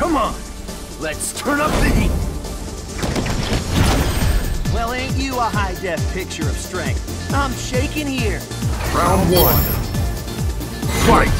Come on! Let's turn up the heat! Well, ain't you a high-def picture of strength? I'm shaking here. Round one. Fight!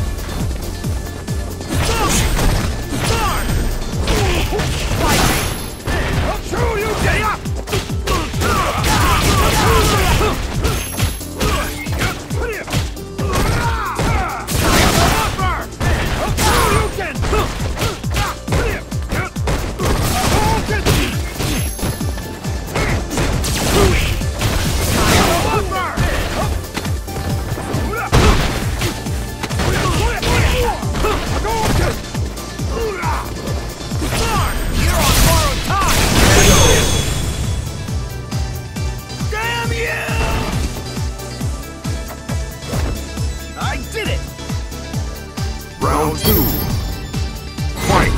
Round two. Fight!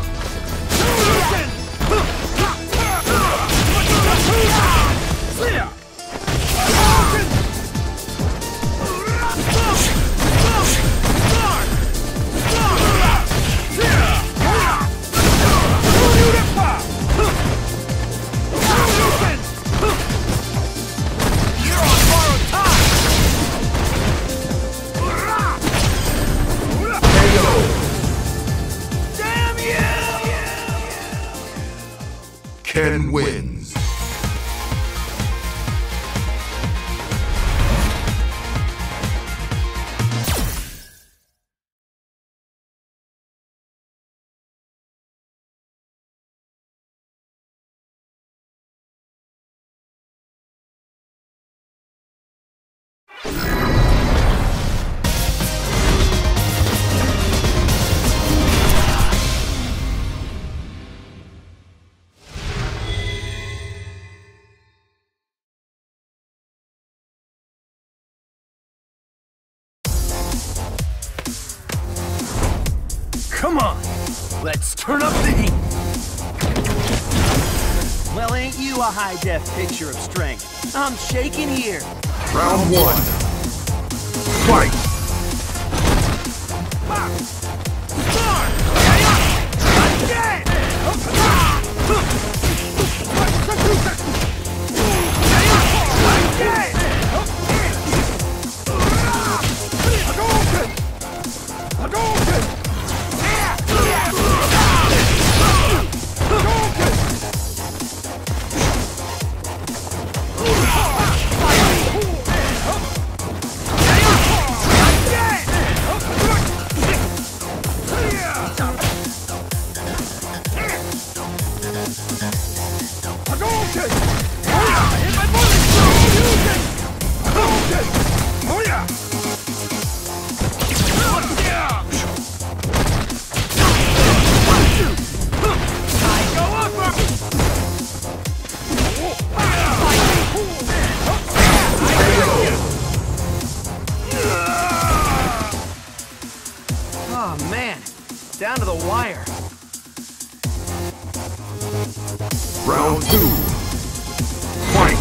Ken wins. Come on! Let's turn up the heat! Well, ain't you a high-def picture of strength? I'm shaking here. Round one. Fight! Oh, man. Down to the wire. Round two. Fight!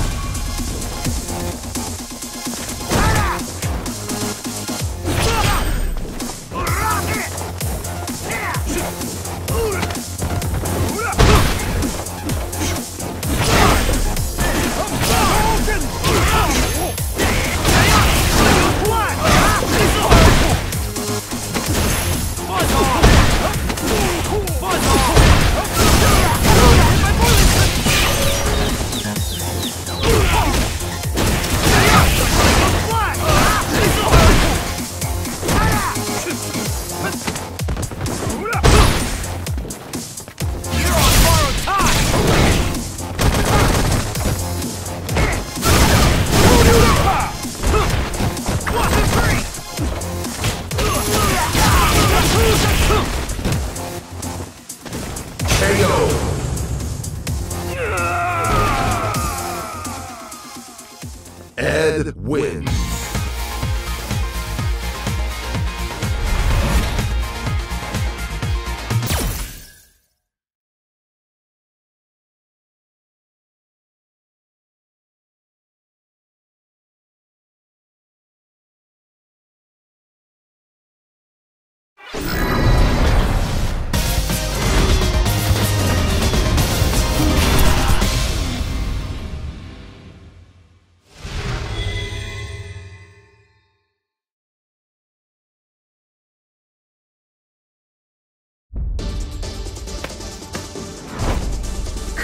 Ed wins.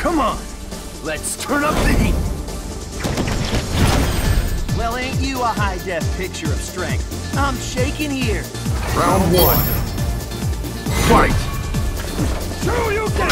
Come on! Let's turn up the heat! Well, ain't you a high-def picture of strength? I'm shaking here. Round 1. Fight! Shoryuken!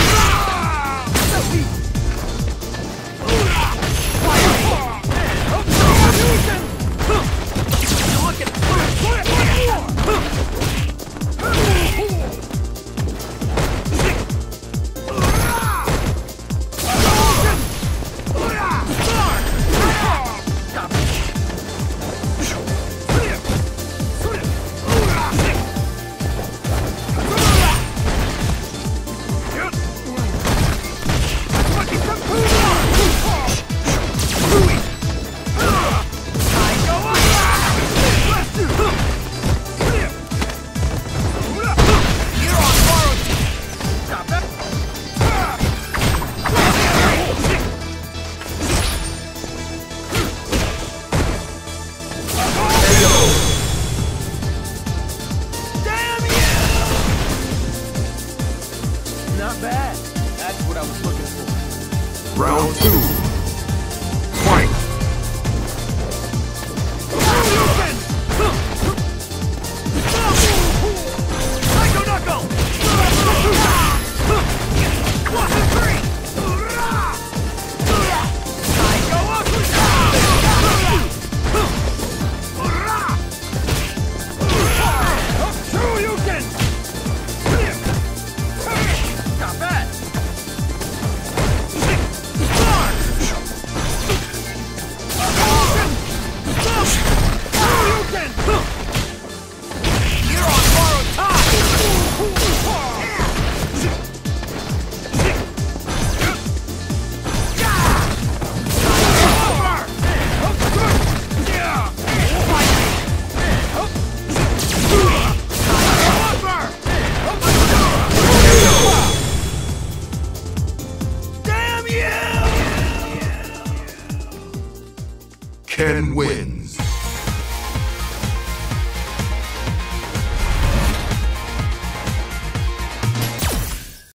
Not bad. That's what I was looking for. Round 2. Fight! Psycho Knuckle! 1, 2, 3! Psycho Shoryuken! Not bad! You're on borrowed time! Ken wins.